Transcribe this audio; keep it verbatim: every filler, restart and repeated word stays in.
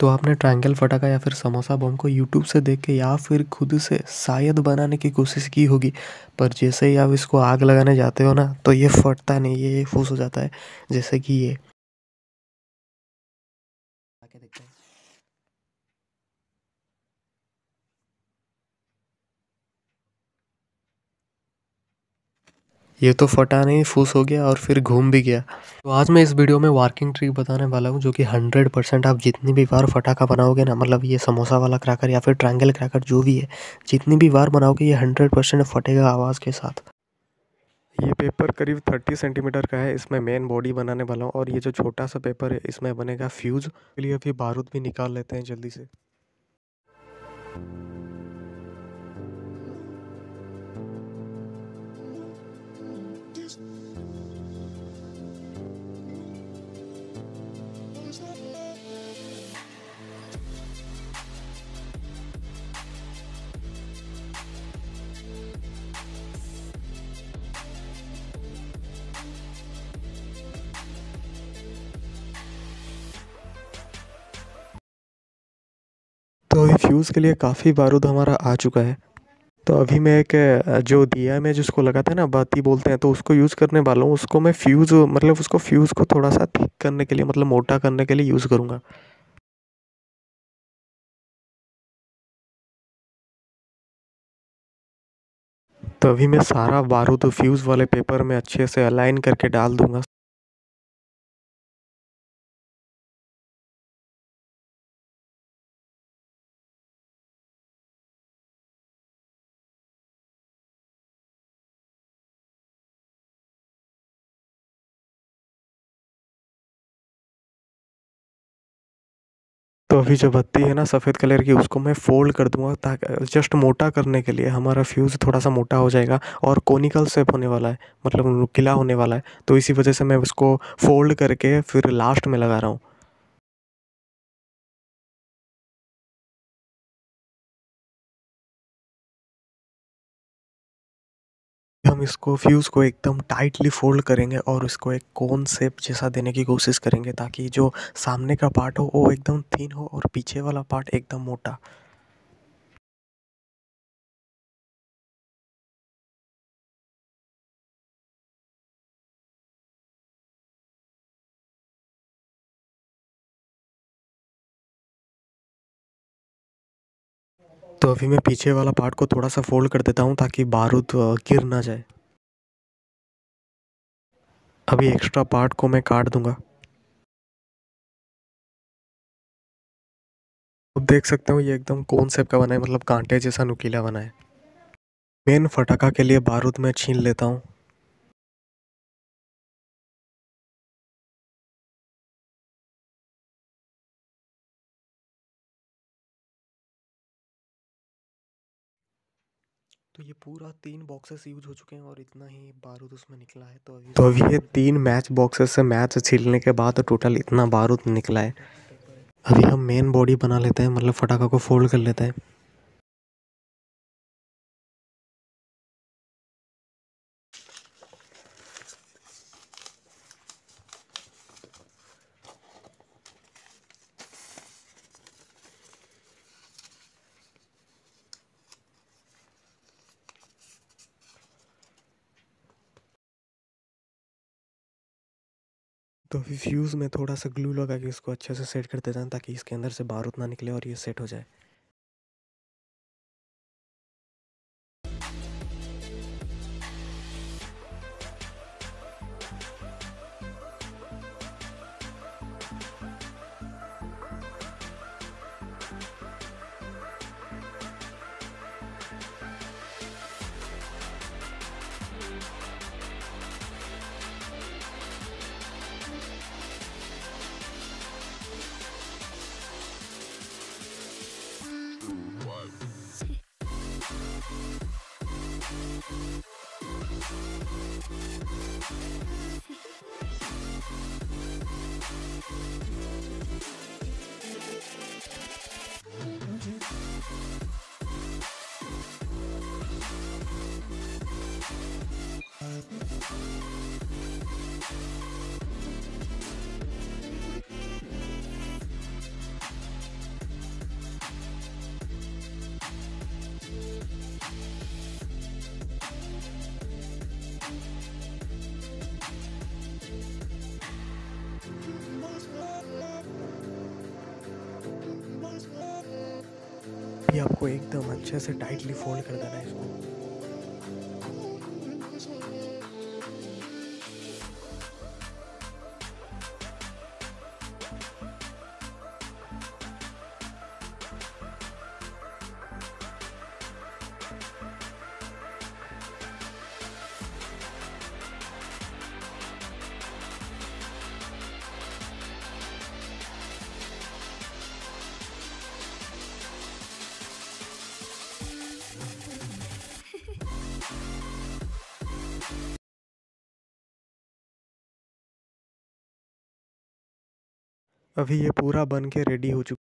तो आपने ट्रायंगल फटाका या फिर समोसा बम को यूट्यूब से देख के या फिर खुद से शायद बनाने की कोशिश की होगी, पर जैसे ही आप इसको आग लगाने जाते हो ना तो ये फटता नहीं, ये फूस हो जाता है। जैसे कि ये आके देखते हैं। ये तो फटा नहीं, फूस हो गया और फिर घूम भी गया। तो आज मैं इस वीडियो में वर्किंग ट्रिक बताने वाला हूँ जो कि हंड्रेड परसेंट आप जितनी भी बार फटाका बनाओगे ना, मतलब ये समोसा वाला क्रैकर या फिर ट्रायंगल क्रैकर जो भी है, जितनी भी बार बनाओगे ये हंड्रेड परसेंट फटेगा आवाज़ के साथ। ये पेपर करीब तीस सेंटीमीटर का है, इसमें मेन बॉडी बनाने वाला हूँ और ये जो छोटा सा पेपर है इसमें बनेगा फ्यूज़। के लिए अभी बारूद भी निकाल लेते हैं जल्दी से। तो अभी फ्यूज़ के लिए काफ़ी बारूद हमारा आ चुका है। तो अभी मैं एक अ, जो दिया में जिसको लगाता है ना, बाती बोलते हैं, तो उसको यूज़ करने वाला हूँ। उसको मैं फ्यूज़ मतलब उसको फ्यूज़ को थोड़ा सा थिक करने के लिए, मतलब मोटा करने के लिए यूज़ करूँगा। तो अभी मैं सारा बारूद फ्यूज़ वाले पेपर में अच्छे से अलाइन करके डाल दूँगा। तो अभी जो बत्ती है ना सफ़ेद कलर की, उसको मैं फ़ोल्ड कर दूँगा ताकि जस्ट मोटा करने के लिए, हमारा फ्यूज़ थोड़ा-सा मोटा हो जाएगा और कोनिकल शेप होने वाला है, मतलब नुकीला होने वाला है। तो इसी वजह से मैं उसको फ़ोल्ड करके फिर लास्ट में लगा रहा हूँ। हम इसको फ्यूज़ को एकदम टाइटली फ़ोल्ड करेंगे और इसको एक कोन शेप जैसा देने की कोशिश करेंगे ताकि जो सामने का पार्ट हो वो एकदम थिन हो और पीछे वाला पार्ट एकदम मोटा। तो अभी मैं पीछे वाला पार्ट को थोड़ा-सा फ़ोल्ड कर देता हूँ ताकि बारूद अ, गिर ना जाए। अभी एक्स्ट्रा पार्ट को मैं काट दूँगा। अब देख सकते हो ये एकदम कोन शेप का बना है, मतलब काँटे जैसा नुकीला बना है। मेन फटाका के लिए बारूद मैं छीन लेता हूँ। तो ये पूरा तीन बॉक्सेस यूज़ हो चुके हैं और इतना ही बारूद उसमें निकला है। तो अभी तो अभी ये तीन मैच बॉक्सेस से मैच छीलने के बाद टोटल इतना बारूद निकला है। अभी हम मेन बॉडी बना लेते हैं, मतलब फटाका को फोल्ड कर लेते हैं। तो अभी फ्यूज़ में थोड़ा सा ग्लू लगा के इसको अच्छे से सेट कर देते हैं ताकि इसके अंदर से बारूद ना निकले और ये सेट हो जाए। अभी आपको एकदम अच्छे से टाइटली फोल्ड कर देना है इसको। अभी ये पूरा बन के रेडी हो चुका